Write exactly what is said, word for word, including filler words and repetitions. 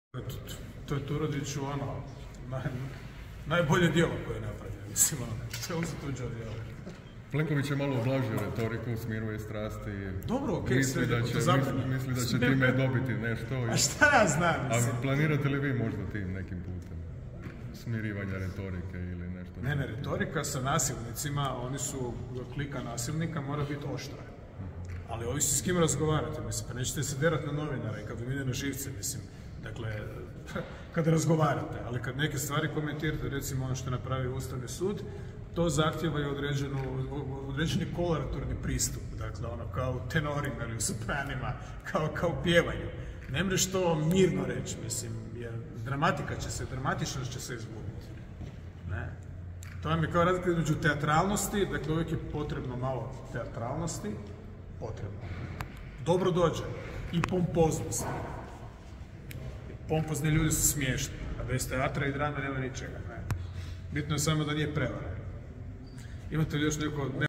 To je Turudiću ono, naj, najbolje djelo koje je napravio, mislim ono, što je on za tuđe djelo. Plenković je malo oblažio retoriku, smiruje strasti. Dobro, okej, okay, misli, da će, misli, misli da će time dobiti nešto. I... A šta ja znam, mislim. A planirate li vi možda tim nekim putem? Smirivanja retorike ili nešto? Ne, ne, retorika sa nasilnicima, oni su, klika nasilnika mora biti oštra. Ali ovisi s kim razgovarate, mislim, pa nećete se derati na novinara i kad vam ide na živce, mislim. Dakle, kad razgovarate, ali kad neke stvari komentirate, recimo ono što je napravio Ustavni sud, to zahtjeva i određeni koloraturni pristup, dakle ono kao u tenorima ili u sopranima, kao, kao u pjevanju. Ne mreš to mirno reći, mislim, jer dramatika će se, dramatičnost će se izgubiti. Ne? To vam je kao razlika između teatralnosti, dakle uvijek je potrebno malo teatralnosti, potrebno. Dobro dođe. I pompoznosti. Pompozni ljudi su smiješni, a bez teatra i drame nema ničega. Ne? Bitno je samo da nije prevara. Imate li još neko...